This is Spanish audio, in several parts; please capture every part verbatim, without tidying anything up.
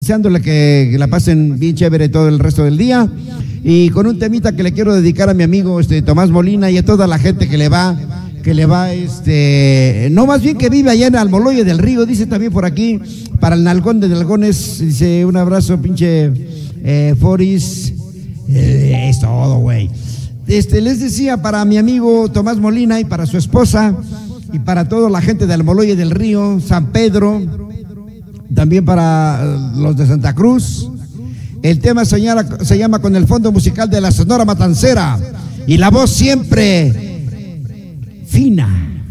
deseándole que, que la pasen bien chévere todo el resto del día. Y con un temita que le quiero dedicar a mi amigo este, Tomás Molina y a toda la gente que le va, que le va, este, no más bien que vive allá en Almoloya del Río, dice también por aquí, para el Nalgón de Nalgones, dice un abrazo, pinche eh, Foris, eh, es todo, güey. Este, les decía para mi amigo Tomás Molina y para su esposa y para toda la gente de Almoloya del Río, San Pedro, también para los de Santa Cruz. El tema se llama, se llama Con el fondo musical de la Sonora Matancera y la voz siempre fina.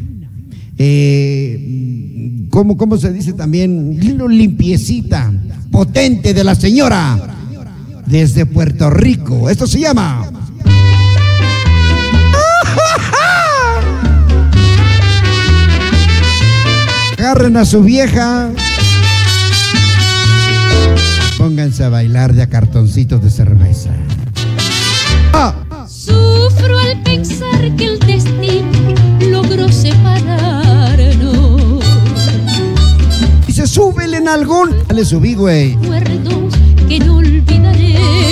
Eh, ¿cómo, ¿Cómo se dice también? Limpiecita, potente de la señora desde Puerto Rico. Esto se llama... Agarren a su vieja, pónganse a bailar de a cartoncitos de cerveza. ¡Ah! Sufro al pensar que el destino logró separarnos. Y se sube el nalgón. Dale, subí, güey. Recuerdos que no olvidaré.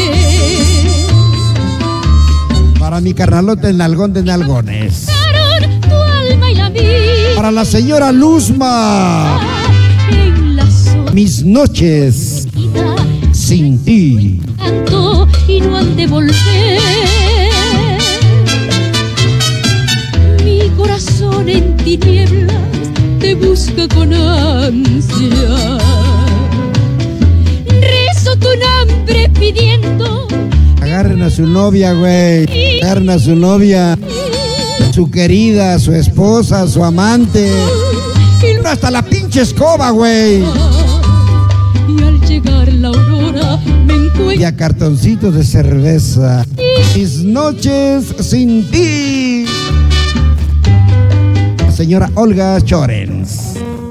Para mi carnalote, el nalgón de nalgones. Tu alma y la mía. Para la señora Luzma. En la soledad. Mis noches sin ti. Tanto y no han de volver. Mi corazón en tinieblas te busca con ansia. Rezo tu nombre pidiendo. Agarren a su novia, güey. Agarren a su novia. Su querida, su esposa, su amante. Hasta la pinche escoba, güey. Y al llegar la aurora me encuentro. Y a cartoncitos de cerveza. Mis noches sin ti. La señora Olga Chorens.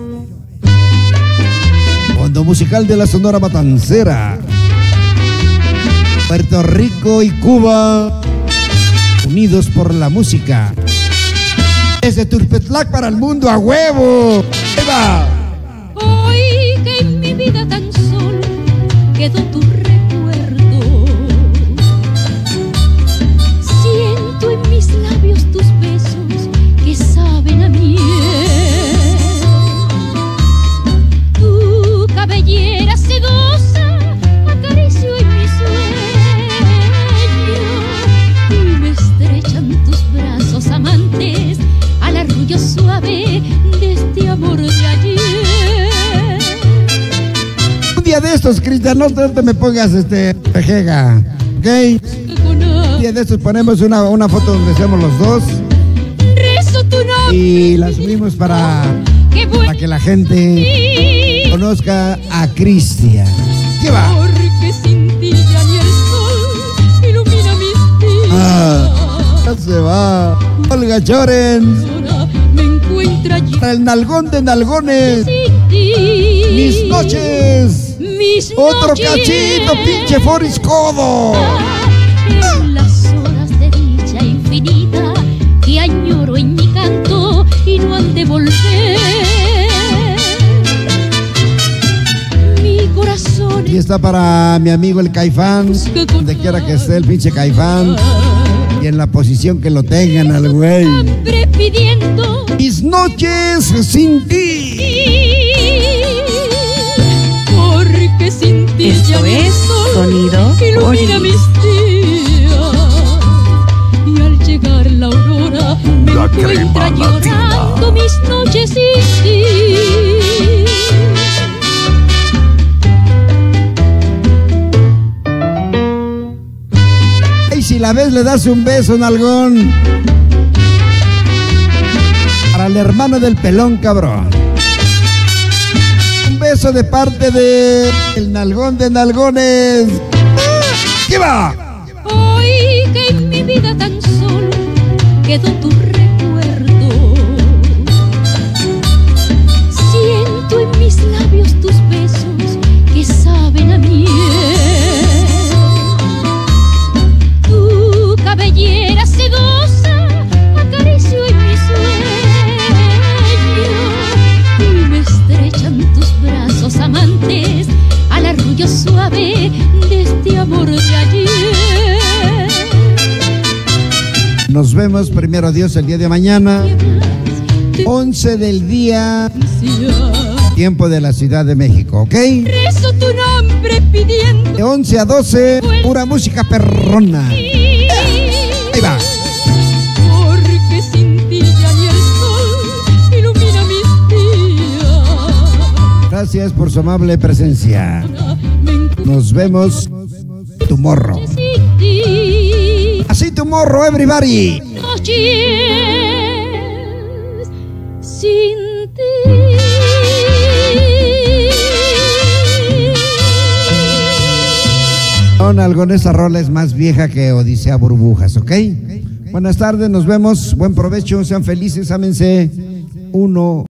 Fondo musical de la Sonora Matancera. Puerto Rico y Cuba, unidos por la música. Desde Turpetlac para el mundo, a huevo. ¡Eva! Hoy que en mi vida tan solo quedó tu recuerdo. Siento en mis labios tus besos que saben a miel. Tu cabellera sedosa acaricio en mi sueño. Y me estrechan tus brazos amantes al arrullo suave de este amor de ayer. Un día de estos, Cristian, no te me pongas este pejega, ¿ok? Un día de estos ponemos una, una foto donde estemos los dos y la subimos para, para que la gente conozca a Cristian. ¿Qué va? Porque sin ti ya ni el sol ilumina mis días. Ah, ya se va. Olga Chorens. Me encuentra yo. Para el nalgón de nalgones. Sin ti. Mis noches. Mis Otro noches. cachito, pinche Foris Codo. En las horas de dicha infinita que añoro en mi canto y no han de volver. Mi corazón. Y está para mi amigo el Caifán, donde quiera que esté el pinche Caifán. Y en la posición que lo tengan al güey. Pidiendo mis noches sin ti. Porque sin ti esto ya es sonido ilumina mis días. Y al llegar la aurora me La encuentra crema llorando latina. mis noches sin ti. Y si la ves le das un beso, nalgón. Para el hermano del pelón, cabrón. Un beso de parte de el nalgón de nalgones. ¿Qué va? Hoy que en mi vida tan solo quedó tu recuerdo. Siento en mis labios tus besos que saben a miel. Tu cabellera sedosa acaricio en mi sueño. Y me estrechan tus brazos amantes al arrullo arrullo suave de este amor de ayer. Nos vemos, primero Dios, el día de mañana, once del día, tiempo de la Ciudad de México, ¿ok? Rezo tu nombre pidiendo De once a doce, pura música perrona. Ahí va. porque sin ti ya ni el sol ilumina mis días. Gracias por su amable presencia. Nos vemos tomorrow. Sin ti, Así tomorrow, everybody. noches sin ti. Don algo, esa rola es más vieja que Odisea Burbujas, ¿ok? Buenas tardes, nos vemos, buen provecho, sean felices, ámense. Uno.